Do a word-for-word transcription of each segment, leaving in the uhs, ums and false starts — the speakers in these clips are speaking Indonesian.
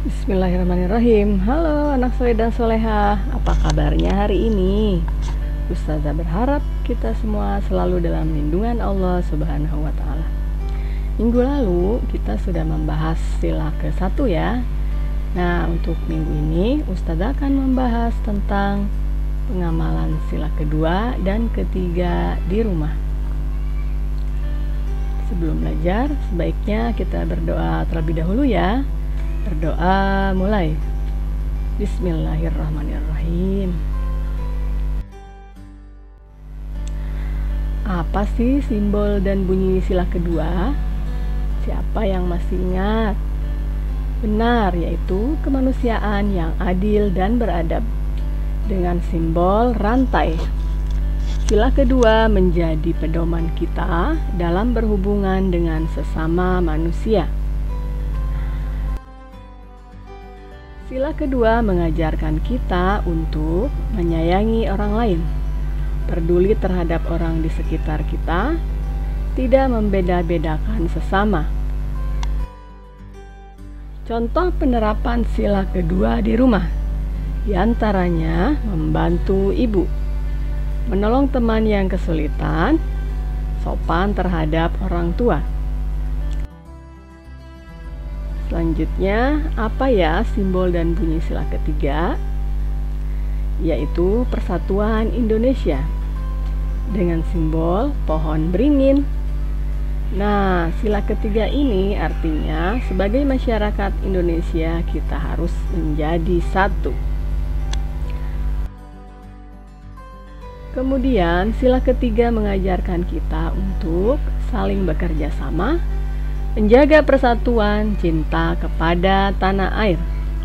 Bismillahirrahmanirrahim. Halo anak soleh dan soleha, apa kabarnya hari ini? Ustazah berharap kita semua selalu dalam lindungan Allah Subhanahu wa Ta'ala. Minggu lalu kita sudah membahas sila ke satu ya. Nah, untuk minggu ini Ustazah akan membahas tentang pengamalan sila kedua dan ketiga di rumah. Sebelum belajar, sebaiknya kita berdoa terlebih dahulu ya. Berdoa mulai. Bismillahirrahmanirrahim. Apa sih simbol dan bunyi sila kedua? Siapa yang masih ingat? Benar, yaitu kemanusiaan yang adil dan beradab dengan simbol rantai. Sila kedua menjadi pedoman kita dalam berhubungan dengan sesama manusia. Sila kedua mengajarkan kita untuk menyayangi orang lain, peduli terhadap orang di sekitar kita, tidak membeda-bedakan sesama. Contoh penerapan sila kedua di rumah, diantaranya membantu ibu, menolong teman yang kesulitan, sopan terhadap orang tua. Selanjutnya, apa ya simbol dan bunyi sila ketiga? Yaitu Persatuan Indonesia dengan simbol pohon beringin. Nah, sila ketiga ini artinya sebagai masyarakat Indonesia kita harus menjadi satu. Kemudian, sila ketiga mengajarkan kita untuk saling bekerja sama, menjaga persatuan, cinta kepada tanah air.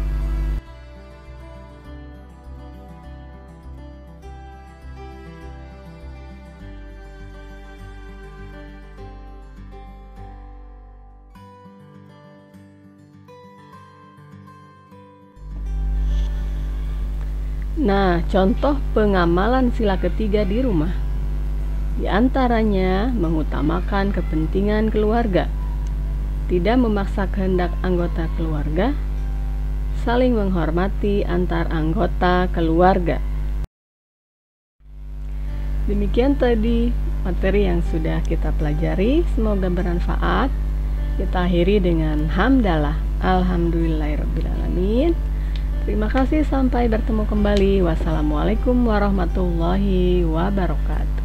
Nah, contoh pengamalan sila ketiga di rumah, di antaranya mengutamakan kepentingan keluarga, tidak memaksa kehendak anggota keluarga, saling menghormati antar anggota keluarga. Demikian tadi materi yang sudah kita pelajari, semoga bermanfaat. Kita akhiri dengan hamdalah, alhamdulillahirrabbilalamin. Terima kasih, sampai bertemu kembali. Wassalamualaikum warahmatullahi wabarakatuh.